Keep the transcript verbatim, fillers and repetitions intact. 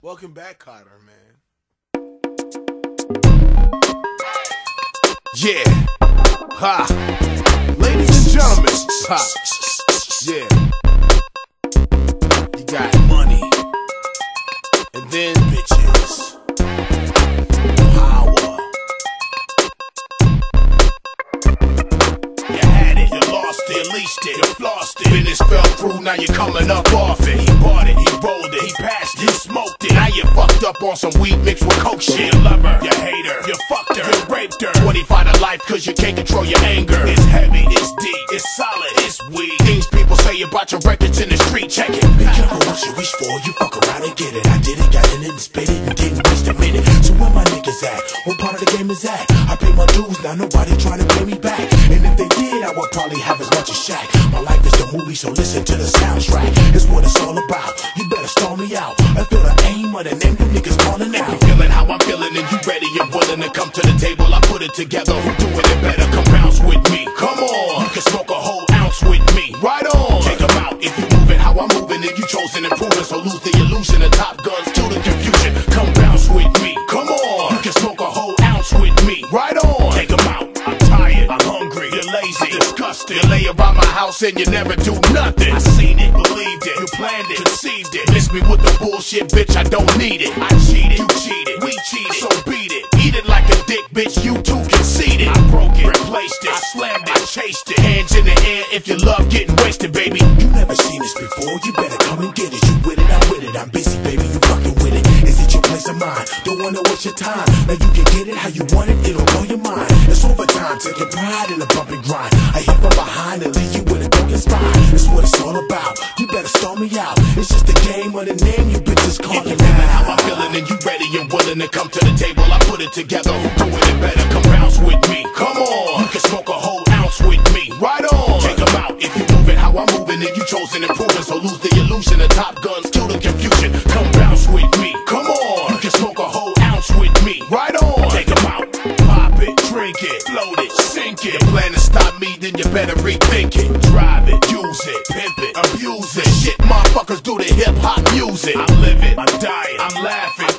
Welcome back, Cotter, man. Yeah. Ha. Ladies and gentlemen. Ha. Yeah. You got money. And then bitches. Power. You had it, you lost it, you leased it, you flossed it. Business fell through, now you're coming up off it. He bought it, he rolled it, he passed it, he smoked it. Now you fucked up on some weed mixed with coke shit. You love her, you hate her, you fucked her, you raped her. twenty-five to life cause you can't control your anger. It's heavy, it's deep, it's solid, it's weak. Things people say about your records in the street, check it. Be careful what you reach for, you fuck around and get it. I did it, got it in and spit it, and didn't waste a minute. So where my niggas at? What part of the game is that? I pay my dues, now nobody trying to pay me back. And if they did, I would probably have as much as Shaq. My life is the movie, so listen to the soundtrack. It's what it's all about, you better storm me out. I feel the aim of the name you niggas calling out. If you feeling how I'm feeling and you ready and willing to come to the table, I put it together. Who doing it better? Come bounce with me. Come on, you can smoke a whole ounce with me. Right on. Take them out if you moving how I'm moving and you chosen and proven. So lose the illusion of top guns to the confusion. Come bounce with me. Come on, you can smoke a whole ounce with me. Right on. Take them out. I'm tired. I'm hungry. You're lazy. I'm disgusted. You lay around my house and you never do nothing. I seen it, believed it, you planned it, conceived it. Miss me with the bullshit, bitch. I don't need it. I cheated, you cheated, we cheated, so beat it. Eat it like a dick, bitch. You too conceited. I broke it, replaced it, I slammed it, I chased it. Hands in the air if you love getting wasted, baby. You never seen this before, you better come and get it. You with it, I'm with it, I'm busy, baby, you fucking with it. Is it your place of mine? Don't wanna waste your time. Now you can get it how you want it, it'll blow your mind. It's overtime, taking pride in the bump and grind. I hit from behind and leave you with a broken spine. It's what it's all about, you better storm me out. It's just a game of the name you bitches calling out. If you feeling how I'm feeling and you ready and willing to come to the table, I put it together. Who doing it better? Come bounce with me. Come on, you can smoke a whole ounce with me. Right on. Take them out if you moving how I'm moving and you chosen and proven. So lose the illusion of top guns, kill the confusion. Come bounce with me. Come on, you can smoke a whole ounce with me. Right on. Take them out. Pop it, drink it, float it, sink it. You plan to stop me, then you better rethink it. Drive it, use it, pimp it, abuse it. Shit, motherfuckers do the hip hop music. I live it, I'm dying, I'm laughing.